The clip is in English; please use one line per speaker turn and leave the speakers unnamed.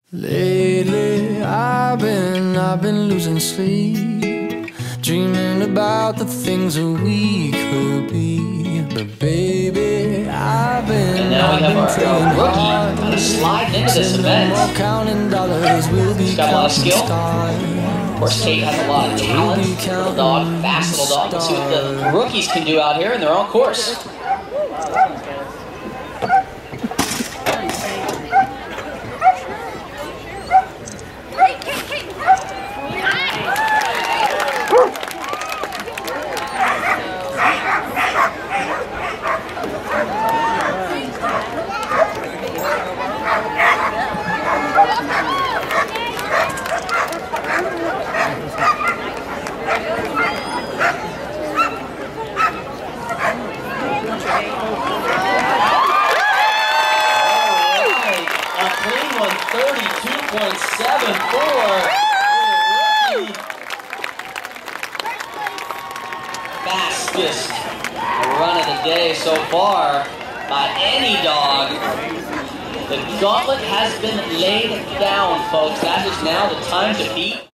Lately, I've been losing sleep, dreaming about the things that we could be. But baby, I've been
Our rookie kind of sliding into this event.
counting dollars.
He's got a lot of skill. Of course, Kate has a lot of talent. Little dog, fast little dog. Let's see what the rookies can do out here in their own course. A clean one, 32.74. Fastest run of the day so far by any dog. The gauntlet has been laid down, folks. That is now the time to beat.